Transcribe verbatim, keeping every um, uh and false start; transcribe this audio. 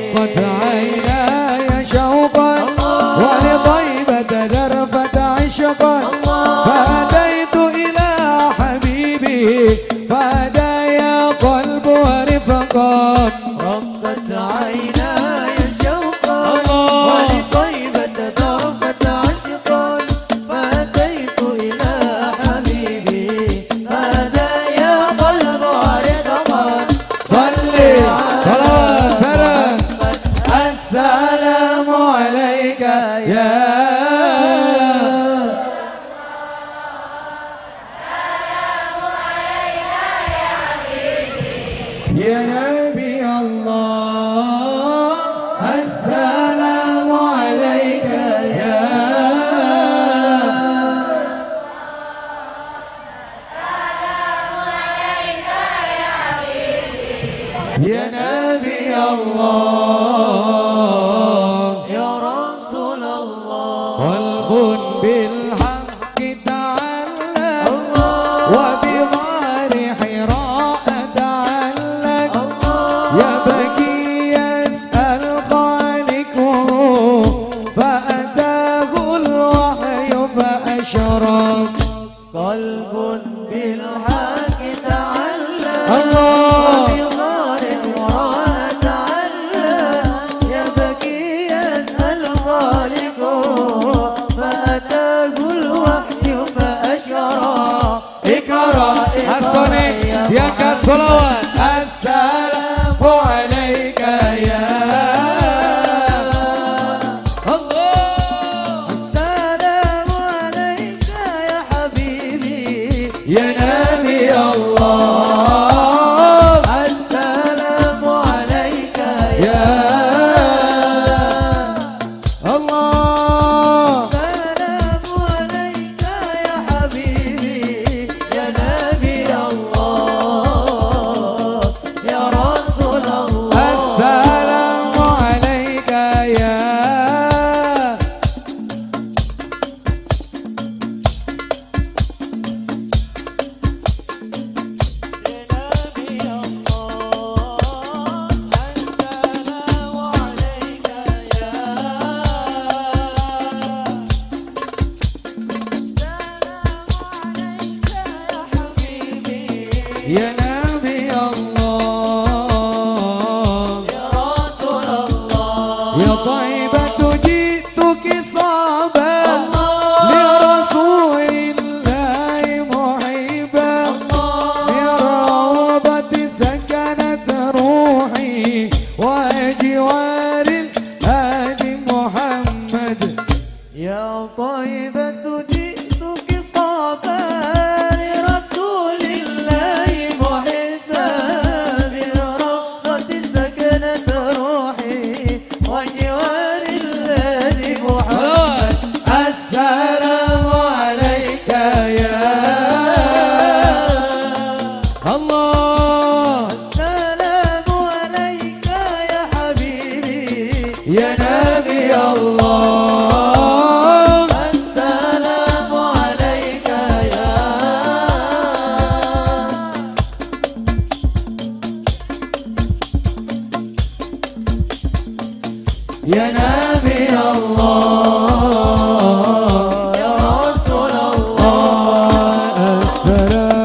رقت عيناي شوقا ولطيبة ذرفة عشقا فأتيت إلى حبيبي فهدايا قلب ورفقا رقت عيناي شوقا ولطيبة ذرفة عشقا فأتيت إلى حبيبي فهدايا قلب ورفقا صلي صلاة سلام السلام عليك يا يا نبي الله السلام عليك يا يا نبي الله يا رسول الله قلب بالحق تعلق وبغار حراء تعلق يبكي يسأل خالقه فأتاه الوحي فأشرق قلب بالحق تعلق الله وبغار حراء تعلق يبكي يسأل خالقه فأتاه الوحي فأشرق اقرأ حسني يا كات صلوات السلام عليك يا الله السلام عليك يا حبيبي يا نبي الله السلام عليك يا الله السلام عليك يا حبيبي يا نبي الله يا رسول الله السلام عليك يا يا نبي الله يا رسول الله يا طيبة جئتك صابا لرسول الله محبا برغبة سكنت روحي وجوار الهادي محمد يا طيبة جئتك صابا لرسول الله محبا برغبة سكنت روحي وجوار الذي محمد السلام عليك يا الله السلام عليك يا حبيبي يا نبي الله السلام عليك يا يا نبي